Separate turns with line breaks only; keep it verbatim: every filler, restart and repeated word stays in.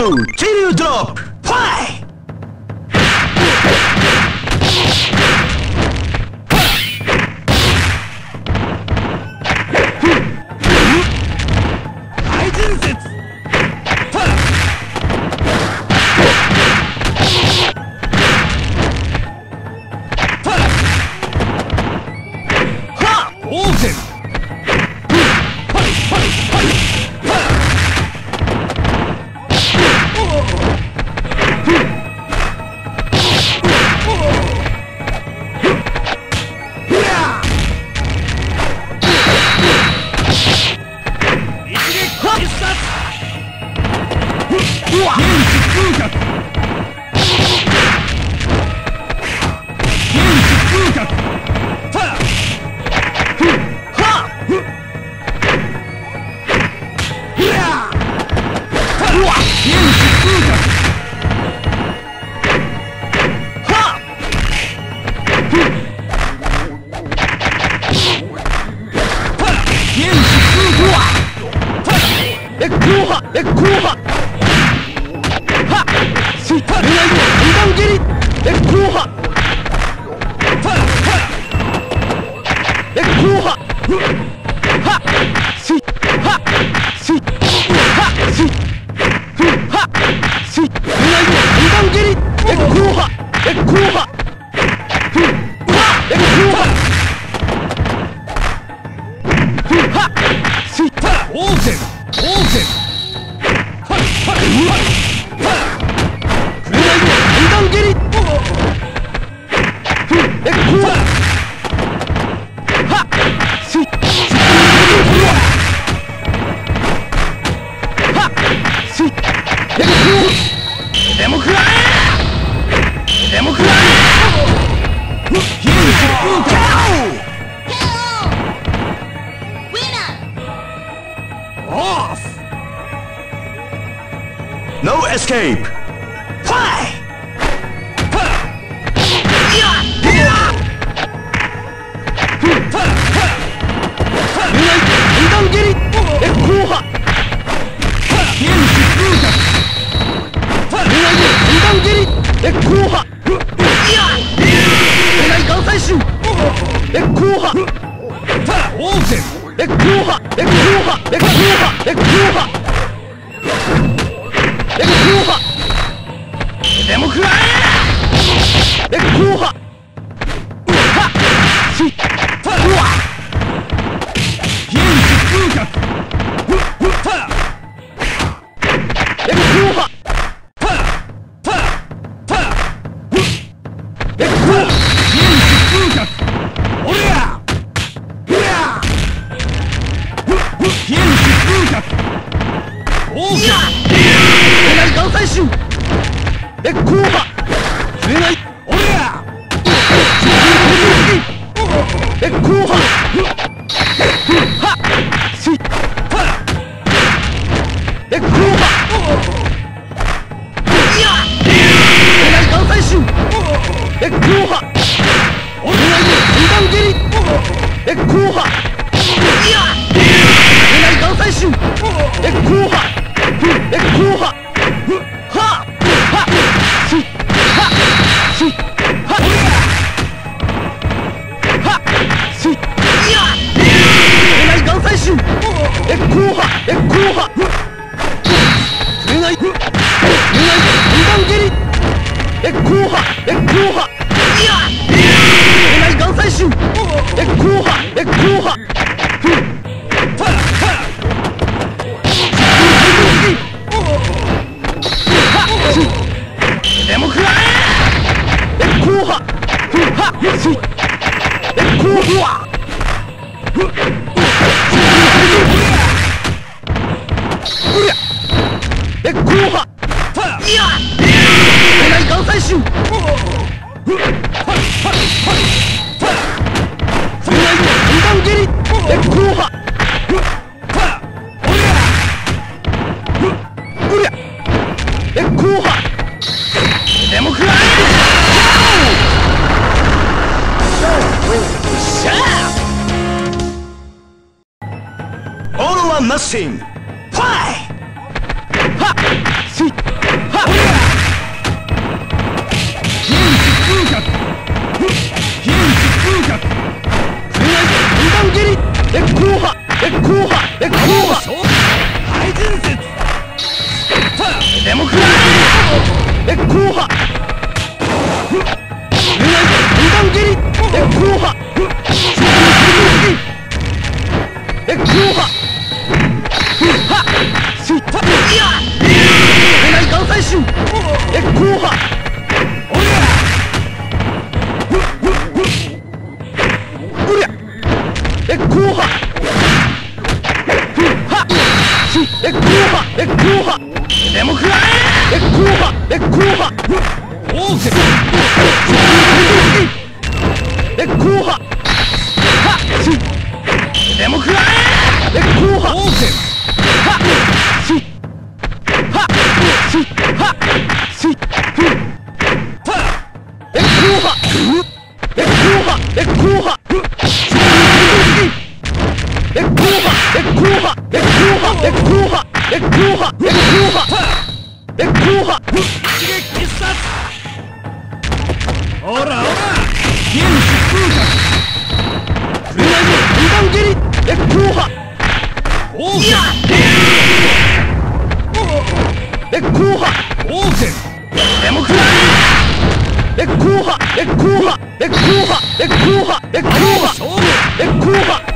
till you drop! Fly! No escape! Fly! All or nothing. Fly! Ha! See!
現地空格紅二段蹴りエッコーハエッコーハエッコーハ大人説デモクラエッコーハ紅二段蹴りエッコーハエッコーハはっしったいや紅関西州エッコーハおりゃエッコーハはっしエッコーハエッコーハデモクラエッコーハエッコーハオーケーエッコーハはっしデモクラエッコーハオーケーはっしはっしはっしエッコーハエッコーハエッコーハエッコーハエッコーハエッコーハエッコーハエッコーハエッコーハエッコーハ一撃必殺ほらほら現地空格紅二段蹴りエッコーハオーケーエッコーハオーケーデモクラエッコーハエッコーハエッコーハエッコーハエッコーハエッコーハ